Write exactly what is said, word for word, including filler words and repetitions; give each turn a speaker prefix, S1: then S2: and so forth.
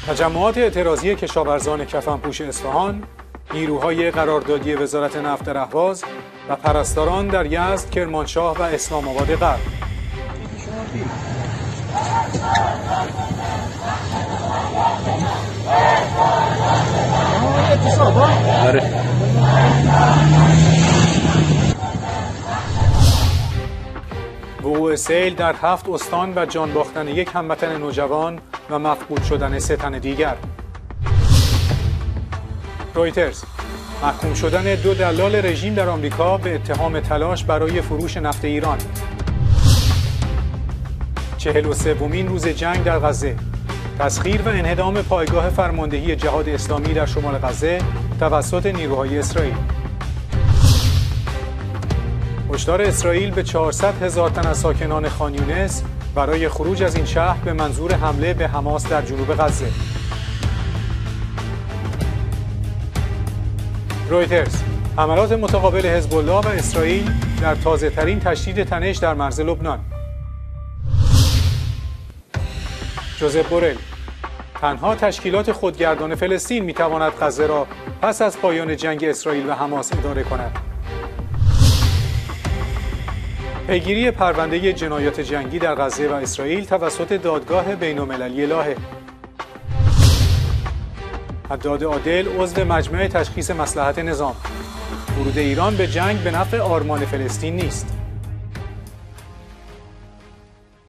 S1: تجمعات اعتراضی کشاورزان کفنپوش اصفهان، نیروهای قراردادی وزارت نفت در اهواز و پرستاران در یزد، کرمانشاه و اسلام آباد غرب. وقوع سیل در هفت استان و جان باختن یک هموطن نوجوان و مفقود شدن سه تن دیگر. رویترز: محکوم شدن دو دلال رژیم در آمریکا به اتهام تلاش برای فروش نفت ایران. چهل و سومین روز جنگ در غزه، تسخیر و انهدام پایگاه فرماندهی جهاد اسلامی در شمال غزه توسط نیروهای اسرائیل. هشدار اسرائیل به چهارصد هزار تن از ساکنان خان یونس برای خروج از این شهر به منظور حمله به حماس در جنوب غزه. رویترز: حملات متقابل حزب الله و اسرائیل در تازه ترین تشدید تنش در مرز لبنان. جوزف بورل: تنها تشکیلات خودگردان فلسطین میتواند غزه را پس از پایان جنگ اسرائیل و حماس اداره کند. پیگیری پرونده جنایات جنگی در غزه و اسرائیل توسط دادگاه بین‌المللی لاهه. حداد عادل عضو مجمع تشخیص مصلحت نظام: ورود ایران به جنگ به نفع آرمان فلسطین نیست.